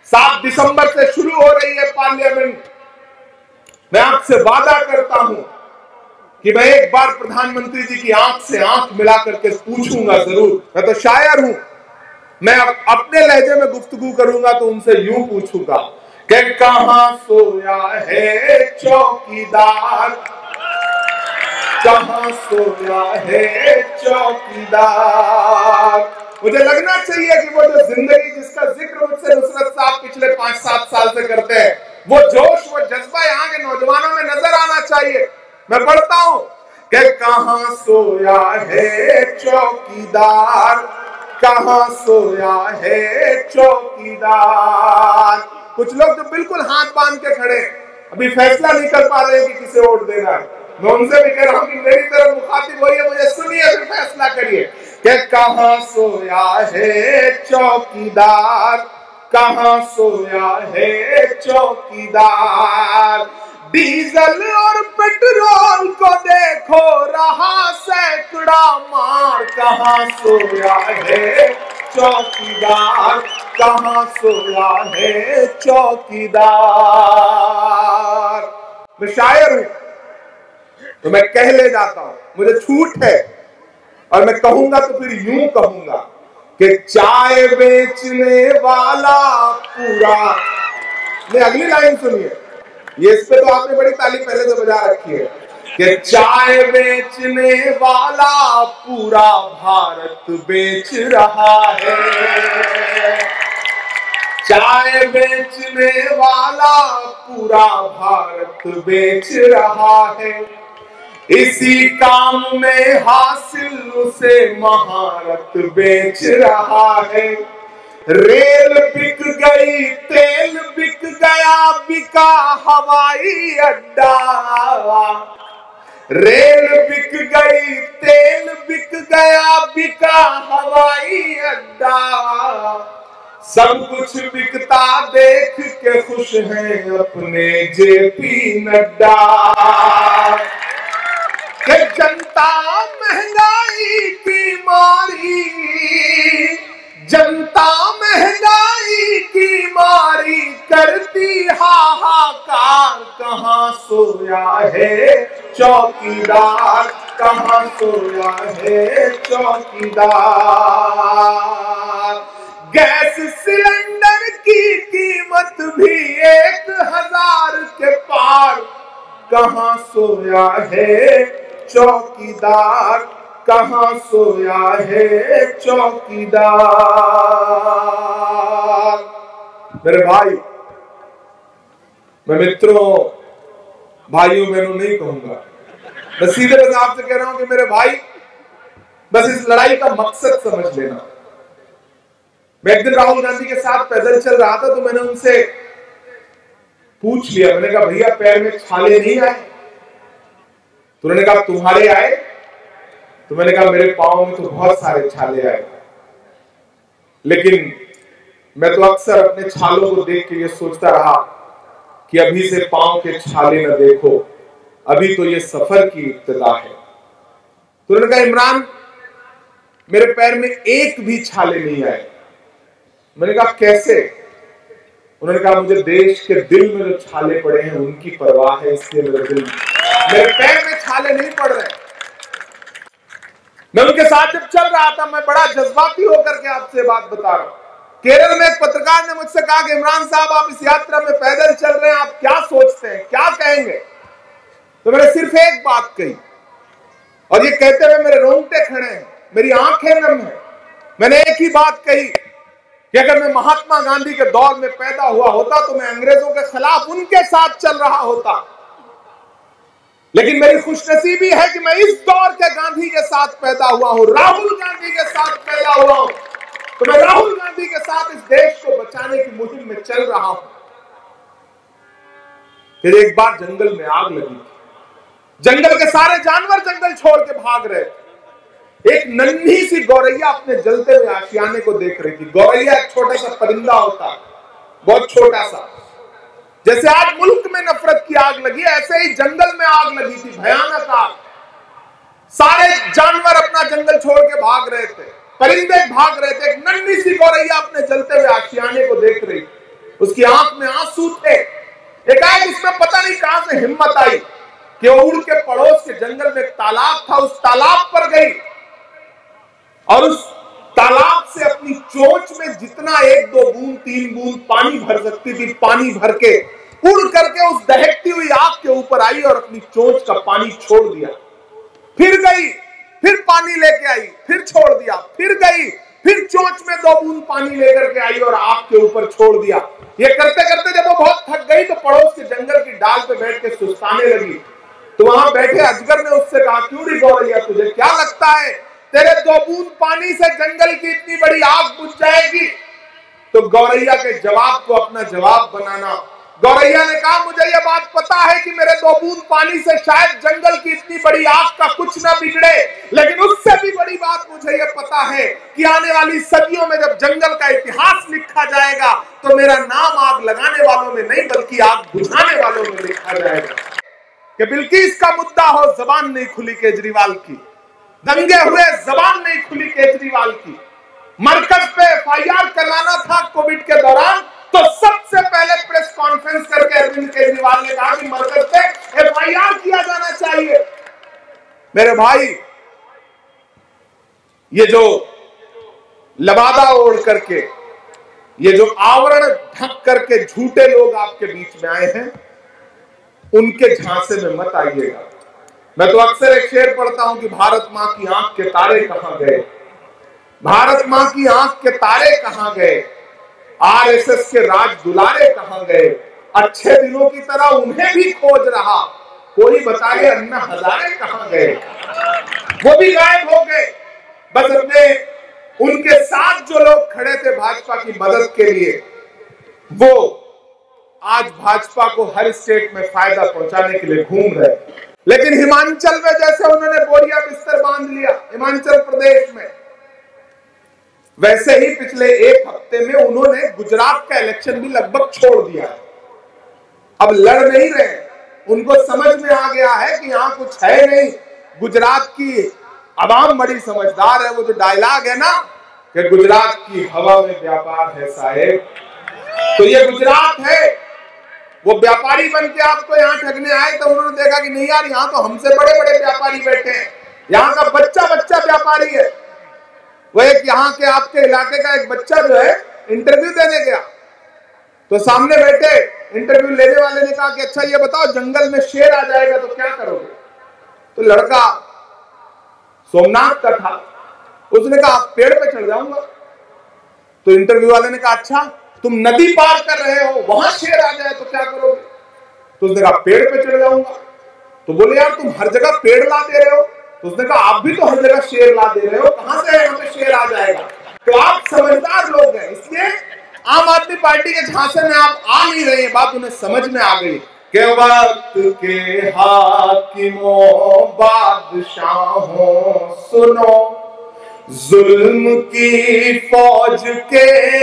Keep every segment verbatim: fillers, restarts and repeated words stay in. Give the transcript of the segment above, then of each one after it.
सात दिसंबर से शुरू हो रही है पार्लियामेंट। मैं आपसे वादा करता हूं कि मैं एक बार प्रधानमंत्री जी की आंख से आंख मिला करके पूछूंगा जरूर। मैं तो शायर हूं, मैं अपने लहजे में गुफ्तगू करूंगा तो उनसे यूं पूछूंगा कि कहां सोया है चौकीदार, कहां सोया है चौकीदार। मुझे लगना चाहिए कि वो जो जिंदगी जिसका जिक्र मुझसे नुसरत साहब पिछले पांच सात साल से करते हैं, वो जोश वो जज्बा यहाँ के नौजवानों में नजर आना चाहिए। मैं पढ़ता हूं कि कहां सोया है चौकीदार, कहां सोया है चौकीदार। कुछ लोग जो बिल्कुल हाथ बांध के खड़े अभी फैसला नहीं कर पा रहे कि किसे वोट देना है। मैं उनसे भी कह रहा हूं कि मेरी तरफ मुखातिब होइए, मुझे सुनिए, फिर फैसला करिए कि कहां सोया है चौकीदार, कहां सोया है चौकीदार। डीजल और पेट्रोल को देखो रहा सैकड़ा मार, कहां सोया है चौकीदार, कहां सोया है चौकीदार। मैं शायर हूं तो मैं कह ले जाता हूं, मुझे छूट है और मैं कहूंगा तो फिर यूं कहूंगा कि चाय बेचने वाला पूरा। नहीं, अगली लाइन सुनिए, ये इस पे तो आपने बड़ी ताली पहले से बजा रखी है कि चाय बेचने वाला पूरा भारत बेच रहा है, चाय बेचने वाला पूरा भारत बेच रहा है। इसी काम में हासिल उसे महारत बेच रहा है। रेल बिक गई, तेल बिक गया, बिका हवाई अड्डा। रेल बिक गई, तेल बिक गया, बिका हवाई अड्डा। सब कुछ बिकता देख के खुश हैं अपने जेपी नड्डा। कि जनता महंगाई की मारी, जनता महंगाई की मारी करती हाहाकार, कहां सोया है चौकीदार, कहां सोया है चौकीदार। गैस सिलेंडर की कीमत भी एक हजार के पार, कहां सोया है चौकीदार, कहां सोया है चौकीदार। मेरे भाई, मैं मित्रों भाइयों बहनों नहीं कहूंगा, मैं सीधे बस आपसे कह रहा हूं कि मेरे भाई, बस इस लड़ाई का मकसद समझ लेना। मैं एक दिन राहुल गांधी के साथ पैदल चल रहा था तो मैंने उनसे पूछ लिया, मैंने कहा भैया पैर में छाले नहीं आए? तो उन्होंने कहा तुम्हारे आए? तो मैंने कहा मेरे पांव में तो बहुत सारे छाले आए, लेकिन मैं तो अक्सर अपने छालों को देख के ये सोचता रहा कि अभी से पांव के छाले न देखो, अभी तो ये सफर की इब्तिदा है। तो उन्होंने कहा इमरान मेरे पैर में एक भी छाले नहीं आए। मैंने कहा कैसे? उन्होंने कहा मुझे देश के दिल में जो छाले पड़े हैं उनकी परवाह है, इसलिए मेरे दिल मेरे पैर में छाले नहीं पड़ रहे। मैं उनके साथ जब चल रहा था, मैं बड़ा जज्बाती होकर के आपसे बात बता रहा हूं। केरल में एक पत्रकार ने मुझसे कहा कि इमरान साहब आप इस यात्रा में पैदल चल रहे हैं, आप क्या सोचते हैं, क्या कहेंगे? तो मैंने सिर्फ एक बात कही और ये कहते हुए मेरे रोंगटे खड़े हैं, मेरी आंखें नम है। मैंने एक ही बात कही कि अगर मैं महात्मा गांधी के दौर में पैदा हुआ होता तो मैं अंग्रेजों के खिलाफ उनके साथ चल रहा होता, लेकिन मेरी खुशनसीबी है कि मैं इस दौर के गांधी के साथ पैदा हुआ हूं, राहुल गांधी के साथ पैदा हुआ हूं। तो मैं राहुल गांधी के साथ इस देश को बचाने की मुहिम में चल रहा हूं। फिर एक बार जंगल में आग लगी, जंगल के सारे जानवर जंगल छोड़ के भाग रहे थे। एक नन्ही सी गौरैया अपने जलते हुए आशियाने को देख रही थी। गौरैया एक छोटा सा परिंदा होता, बहुत छोटा सा। जैसे आज मुल्क में नफरत की आग लगी, ऐसे ही जंगल में आग लगी थी, भयानक आग। सारे जानवर अपना जंगल छोड़ के भाग रहे थे, परिंदे भाग रहे थे। एक नन्ही सी गौरैया अपने जलते हुए आशियाने को देख रही। उसकी आंख में आंसू थे। एकाएक उसमें पता नहीं कहां से हिम्मत आई कि वो उड़ के पड़ोस के जंगल में एक तालाब था, उस तालाब पर गई और उस तालाब से अपनी चोंच में जितना एक दो बूंद तीन बूंद पानी भर सकती थी, पानी भर के उड़ करके उस दहकती हुई आग के ऊपर आई और अपनी चोंच का पानी छोड़ दिया। फिर गई, फिर पानी लेके आई, फिर छोड़ दिया, फिर गई, फिर चोंच में दो बूंद पानी लेकर के आई और आग के ऊपर छोड़ दिया। ये करते करते जब वो बहुत थक गई तो पड़ोस के जंगल की डाल पे बैठ के सुस्ताने लगी। तो वहां बैठे अजगर ने उससे कहा, क्यों रे गौरैया, तुझे क्या लगता है तेरे दो बूंद पानी से जंगल की इतनी बड़ी आग बुझ जाएगी? तो गौरैया के जवाब को अपना जवाब बनाना। गौरैया ने कहा, मुझे यह बात पता है कि मेरे दो बूंद पानी से शायद जंगल की इतनी बड़ी आग का कुछ ना बिगड़े, लेकिन उससे भी बड़ी बात मुझे यह पता है कि आने वाली सदियों में जब जंगल का इतिहास लिखा जाएगा तो मेरा नाम आग लगाने वालों में नहीं बल्कि आग बुझाने वालों में लिखा जाएगा। कि बिल्किस का मुद्दा हो, जबान नहीं खुली केजरीवाल की, दंगे हुए, जबान नहीं खुली केजरीवाल की। मरकज पे एफ आई आर करवाना था कोविड के दौरान, तो सबसे पहले प्रेस कॉन्फ्रेंस करके अरविंद केजरीवाल ने कहा कि मरकज पे एफ आई आर किया जाना चाहिए। मेरे भाई, ये जो लबादा ओढ़ करके, ये जो आवरण ढक करके झूठे लोग आपके बीच में आए हैं, उनके झांसे में मत आइएगा। मैं तो अक्सर एक शेर पढ़ता हूं कि भारत मां की आंख के तारे कहां गए, भारत मां की आंख के तारे कहां गए, आर एस एस के राज दुलारे कहां गए, अच्छे दिनों की तरह उन्हें भी खोज रहा, कोई बताए अन्ना हजारे कहां गए। वो भी गायब हो गए। बस अपने उनके साथ जो लोग खड़े थे भाजपा की मदद के लिए, वो आज भाजपा को हर स्टेट में फायदा पहुंचाने के लिए घूम रहे। लेकिन हिमाचल में जैसे उन्होंने बोरिया बिस्तर बांध लिया, हिमाचल प्रदेश में, वैसे ही पिछले एक हफ्ते में उन्होंने गुजरात का इलेक्शन भी लगभग छोड़ दिया है। अब लड़ नहीं रहे, उनको समझ में आ गया है कि यहां कुछ है नहीं। गुजरात की आवाम बड़ी समझदार है। वो जो डायलॉग है ना कि गुजरात की हवा में व्यापार है साहेब, तो ये गुजरात है। वो व्यापारी बन के आपको यहाँ ठगने आए तो उन्होंने देखा कि नहीं यार, यहाँ तो हमसे बड़े बड़े व्यापारी बैठे हैं, यहाँ का बच्चा बच्चा व्यापारी है। वो एक यहाँ के आपके इलाके का एक बच्चा जो है इंटरव्यू देने गया, तो सामने बैठे इंटरव्यू लेने वाले ने कहा कि अच्छा ये बताओ, जंगल में शेर आ जाएगा तो क्या करोगे? तो लड़का सोमनाथ का था, उसने कहा पेड़ पे चढ़ जाऊंगा। तो इंटरव्यू वाले ने कहा अच्छा तुम नदी पार कर रहे हो, वहां शेर आ जाए तो क्या करोगे? तो उसने कहा पेड़ पे चढ़ जाऊंगा। तो बोले यार तुम हर जगह पेड़ ला दे रहे हो। तो उसने कहा आप भी तो हर जगह शेर ला दे रहे हो, कहां से यहाँ पे शेर आ जाएगा? तो आप समझदार लोग हैं, इसलिए आम आदमी पार्टी के झांसे में आप आ नहीं रहे हैं। बात उन्हें समझ में आ गई कि वक्त के हाकिमों बादशाहों सुनो, जुल्म की फौज के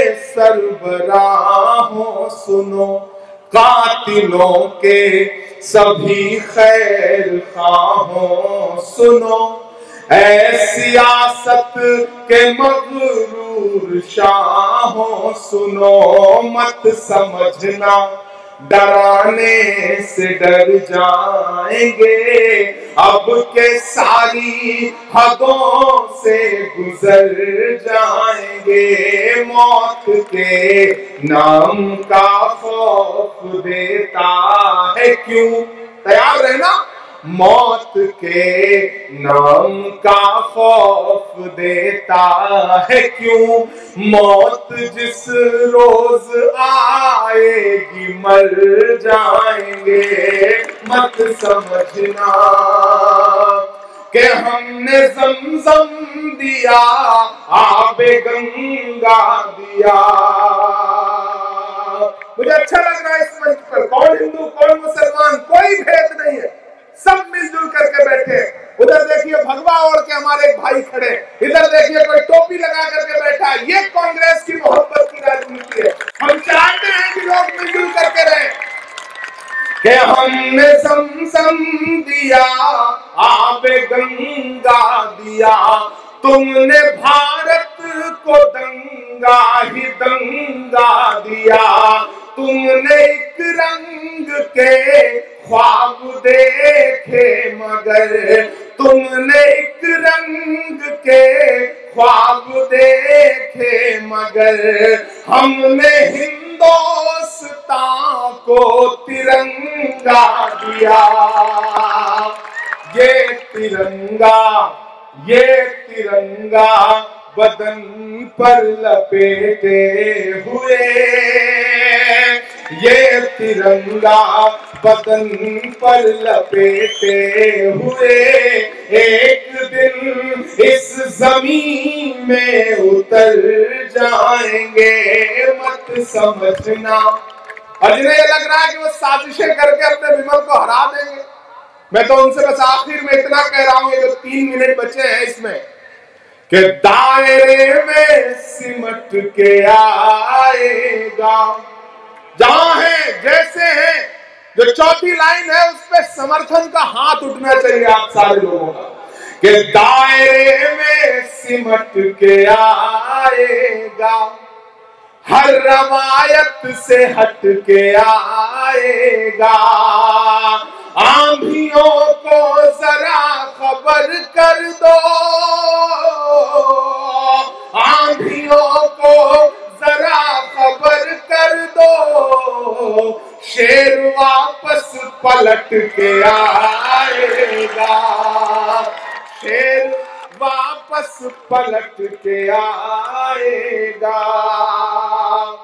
सरबराहों सुनो, कातिलों के सभी खैर खाहों सुनो, ऐ सियासत के मगरूर शाहों सुनो, मत समझना डराने से डर जाएंगे, अब के सारी हदों से गुजर जाएंगे, मौत के नाम का खौफ देता है क्यों? तैयार रहना। मौत के नाम का खौफ देता है क्यों? मौत जिस रोज आएगी मर जाएंगे, मत समझना कि हमने ज़मज़म दिया, आबे गंगा दिया। मुझे अच्छा लग रहा है इस मंच पर, कौन हिंदू कौन मुसलमान कोई भेद नहीं है, सब मिलजुल करके बैठे। उधर देखिए भगवा ओढ़ के हमारे एक भाई खड़े, इधर देखिए कोई टोपी लगा करके बैठा है। ये कांग्रेस की मोहब्बत की राजनीति है। हम चाहते हैं कि लोग मिलजुल करके रहें कि हमने ज़मज़म दिया, आबे गंगा दिया, तुमने भारत को दंगा ही दंगा दिया, हमने एक रंग के ख्वाब देखे मगर तुमने एक रंग के ख्वाब देखे मगर हमने हिंदुस्तान को तिरंगा दिया। ये तिरंगा ये तिरंगा बदन पर लपेटे हुए, ये तिरंगा बदन पर लपेटे हुए एक दिन इस जमीन में उतर जाएंगे, मत समझना। और जिन्हें ये लग रहा है कि वो साजिशें करके अपने विमल को हरा देंगे, मैं तो उनसे बस आखिर में इतना कह रहा हूं, ये जो तीन मिनट बचे हैं इसमें, कि दायरे में सिमट के आएगा। जहां है जैसे है, जो चौथी लाइन है उस पे समर्थन का हाथ उठना चाहिए आप सारे लोगों का, कि दायरे में सिमट के आएगा, हर रवायत से हट के आएगा। आंधियों को जरा खबर कर दो, आंधियों को जरा खबर कर दो, शेर वापस पलट के आएगा, शेर वापस पलट के आएगा।